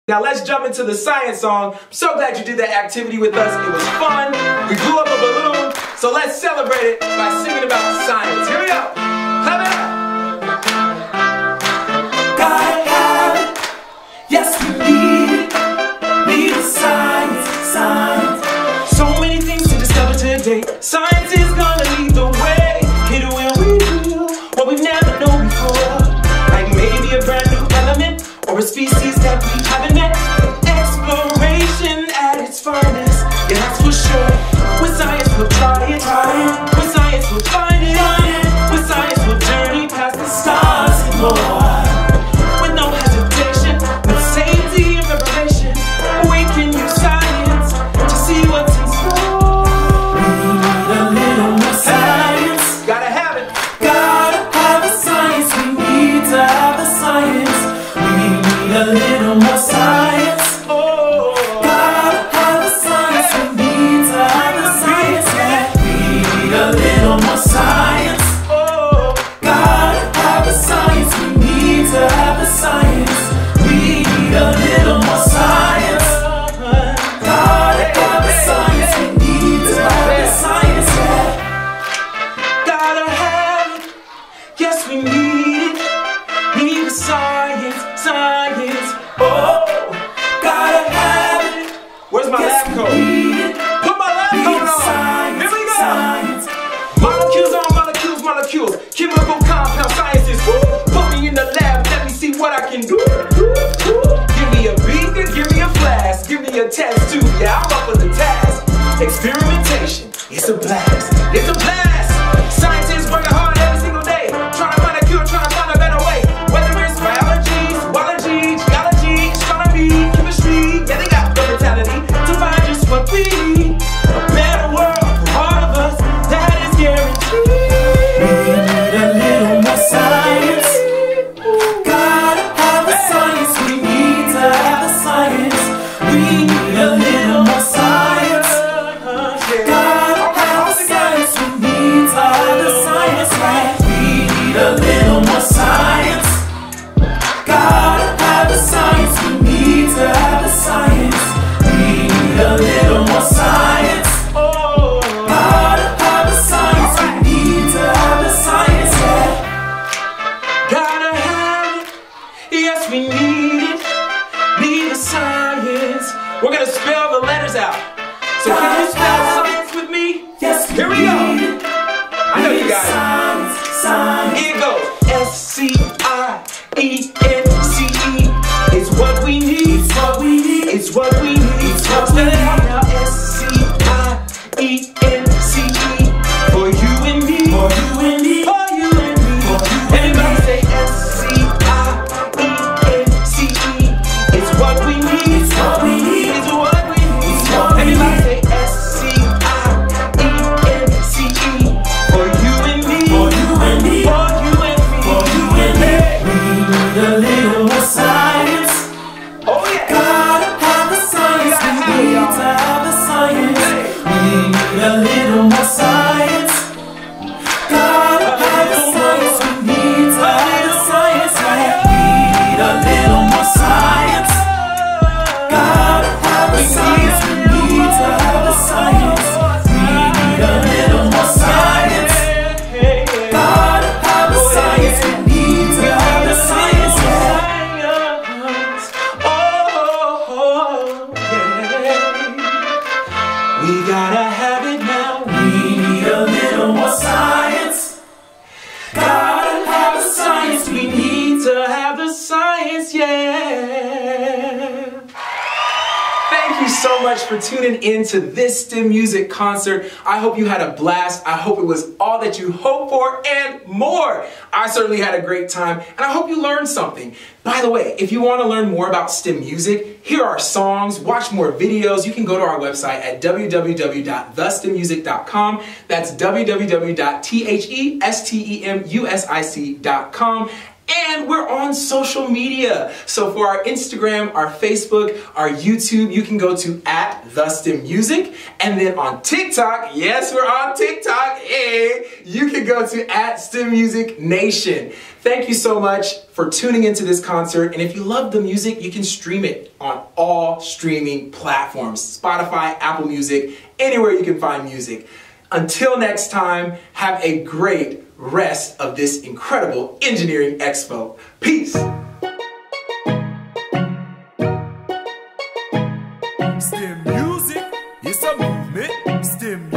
Now let's jump into the science song. I'm so glad you did that activity with us. It was fun. We blew up a balloon. So let's celebrate it by singing about science. Here we go. Clap it up. Gotta have it. Yes, we need it. Need the science, science. So many things to discover today. Science is gonna lead the way. It will reveal what we've never known before. Like maybe a brand new element or a species that we haven't met. Exploration at its finest, yeah, that's for sure. With science we'll try it, with science we'll find it, with science we'll journey past the stars and more. With no hesitation, with safety and preparation, we can use science to see what's in store. We need a little more science. Gotta have it. Gotta have the science. We need to have the science. We need a little more science. Oh, Gotta have the science. We need to have the science. Yeah. We need a little more science. oh, Gotta have the science. We need to have the science. We need a little more science. Gotta have the science. We need to have the science. Yeah. gotta have it. Yes, we need it. Need the science, science. Oh, Gotta have it. where's my Yes, lab we coat? need it. Put my lab Need coat the on. science, Here we go. science. Molecules on molecules, molecules. Chemical compound sciences. Woo. Put me in the lab, let me see what I can do. Give me a beaker, give me a flask, give me a test tube. Yeah, I'm up for the task. Experimentation, it's a blast. It's a blast. Scientists working hard every single day, trying to find a cure, trying to find a better way. Whether it's biology, zoology, geology, astronomy, chemistry, yeah, they got the mentality to find just what we need. A better world for all of us, that is guaranteed. We need a little more science. Gotta have the science. We need to have the science. We need a little more science. Gotta have the science. We need to have the science. Right? We need a little more science. Gotta have the science. We need to have the science. We need a little more science. Oh, Gotta have the science. We need to have the science. Yeah. gotta have it. Yes, we need it. Need the science. We're gonna spell the letters out. So can you spell science with me? Yes, Here we go. I know you got it. Science, science. Here it goes. SCIENCE is what we need. It's what we need. It's what we need. It's what we Spell it out need. now. SCIENCE for you and me. For you and me. For you and me. For you and Everybody me. say SCIENCE. It's what we need. It's what we need. It's what we need. It's what we Everybody need. say SCIENCE for you and me. For you and me. For you and me. For you and me. We need a little more science. Oh yeah. Gotta have the science. Gotta We have it, need y'all. to have the science. Hey. We need a little more science. Gotta have the science. We need to have the science. Right? We need a little more science. Gotta have the science. We need to have the science. We need a little more science. Gotta have the science. We need to have the science. Yeah. We gotta have it now. We need a little more science. Gotta have the science. We need to have the science, yeah. Thank you so much for tuning in to this STEM Music concert. I hope you had a blast. I hope it was all that you hoped for and more. I certainly had a great time, and I hope you learned something. By the way, if you want to learn more about STEM music, hear our songs, watch more videos, you can go to our website at www.thestemmusic.com. That's www.thestemmusic.com. And we're on social media. So for our Instagram, our Facebook, our YouTube, you can go to @TheStimMusic. And then on TikTok, yes, we're on TikTok, you can go to @StimMusicNation. Thank you so much for tuning into this concert. And if you love the music, you can stream it on all streaming platforms. Spotify, Apple Music, anywhere you can find music. Until next time, have a great rest of this incredible engineering expo. Peace. STEM music, it's a movement. STEM